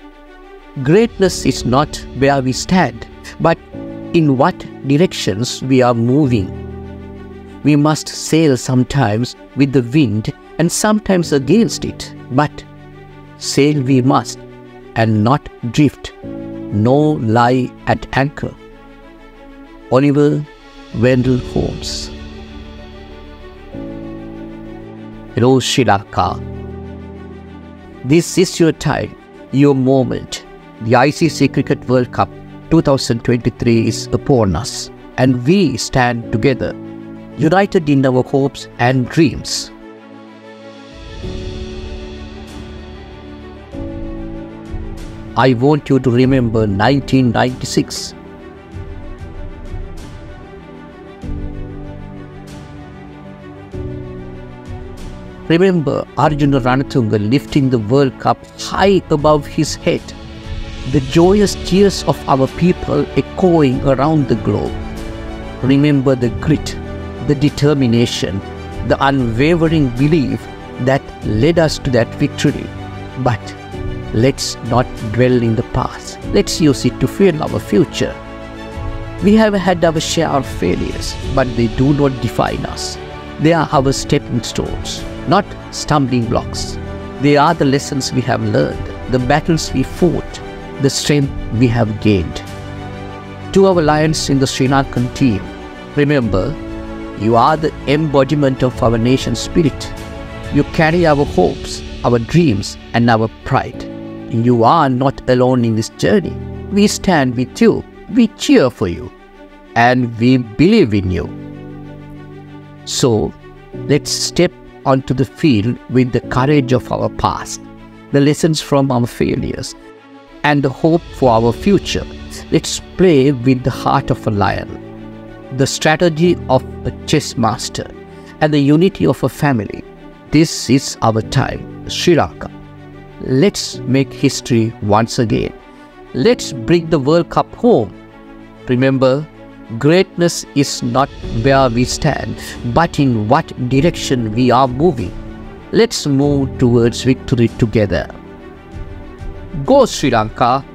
Greatness is not where we stand, but in what directions we are moving. We must sail sometimes with the wind and sometimes against it, but sail we must and not drift, nor lie at anchor. Oliver Wendell Holmes. Hello Sri Lanka. This is your time, your moment. The ICC Cricket World Cup 2023 is upon us, and we stand together, united in our hopes and dreams. I want you to remember 1996. Remember Arjuna Ranatunga lifting the World Cup high above his head. The joyous cheers of our people echoing around the globe. Remember the grit, the determination, the unwavering belief that led us to that victory. But let's not dwell in the past. Let's use it to fuel our future. We have had our share of failures, but they do not define us. They are our stepping stones, not stumbling blocks. They are the lessons we have learned, the battles we fought, the strength we have gained. To our lions in the Sri Lankan team, remember, you are the embodiment of our nation's spirit. You carry our hopes, our dreams, and our pride. You are not alone in this journey. We stand with you, we cheer for you, and we believe in you. So, let's step onto the field with the courage of our past, the lessons from our failures, and the hope for our future. Let's play with the heart of a lion, the strategy of a chess master, and the unity of a family. This is our time, Sri Lanka. Let's make history once again. Let's bring the World Cup home. Remember, greatness is not where we stand, but in what direction we are moving. Let's move towards victory together. Go Sri Lanka!